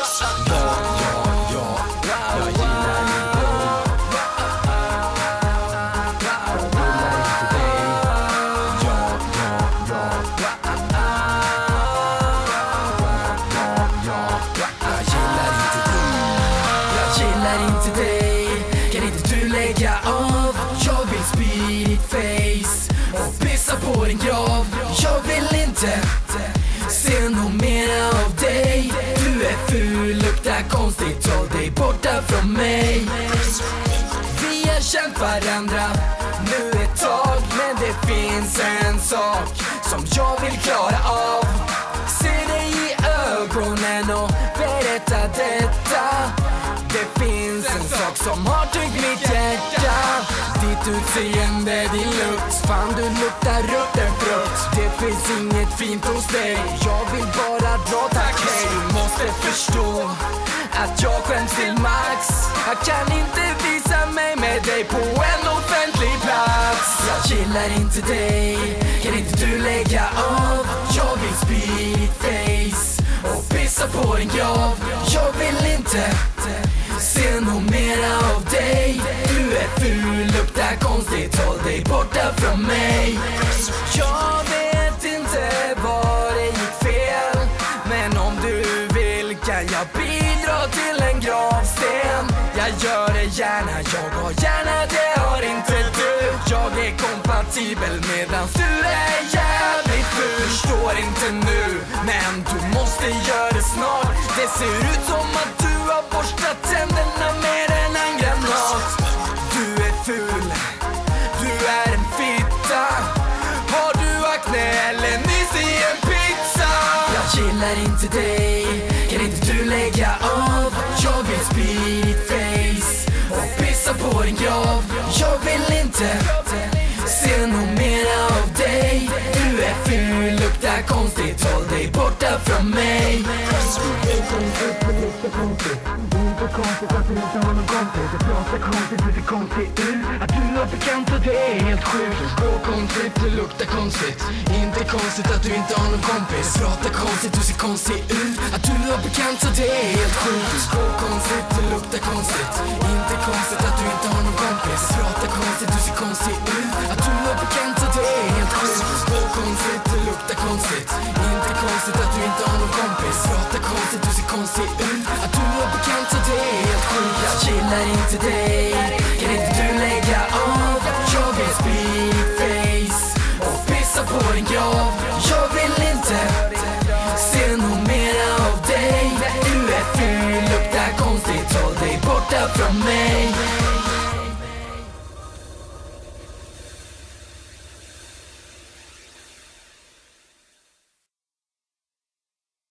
Inte dig, kan inte du lägga av? Jag vill spy i ditt face och pissa på din grav. Jag vill inte se något mer av dig. Du är ful, luktar konstigt, håll dig borta från mig. Vi har känt varandra nu ett tag, men det finns en sak som jag vill klara av. Se dig i ögonen och berätta detta. Det finns en sak som har tyngt mitt hjärta. Ditt utseende, din lukt, fan du luktar rutten frukt. Det finns inget fint hos dig, jag vill bara dra tack hej. Du måste förstå att jag skäms till max. Jag kan inte visa mig med dig på en offentlig plats. Jag gillar inte dig, kan inte du lägga av? Jag vill spy i ditt face och pissa på din grav. Jag vill inte se något mera av dig. Du är ful, luktar konstigt, håll dig borta från mig. Jag vet inte var det gick fel, men om du vill kan jag bidra till en gravsten. Jag gör det gärna, jag har gärna, det har inte du. Jag är kompatibel medan du är jävligt ful. Förstår inte nu, men du måste göra det snart. Det ser ut som att du har borstat tänderna med en handgranat. Du är ful, du är en fitta. Har du akne eller nys i en pizza? Jag gillar inte dig, kan inte du lägga av? Jag vill spy i ditt face och pissa på din grav. Jag vill inte se något mera av dig. Du är ful, luktar konstigt, håll dig borta från mig. Inte konstigt att du inte har någon kompis. Du pratar konstigt, du ser konstig ut. Att du har bekanta, det är helt sjukt. Du går konstigt, du luktar konstigt. Inte konstigt att du inte har någon kompis. Du pratar konstigt, du ser konstig ut. Att du har bekanta, det är helt sjukt. Du går konstigt, du luktar konstigt. Inte konstigt att du inte har någon kompis. Du pratar konstigt, du ser konstig ut. Att du har bekanta, det är helt sjukt. Du går konstigt, du luktar konstigt. Inte konstigt att du inte har någon kompis. Du pratar konstigt, du ser konstig ut. Att du har bekanta, det är helt sjukt. Jag gillar inte dig.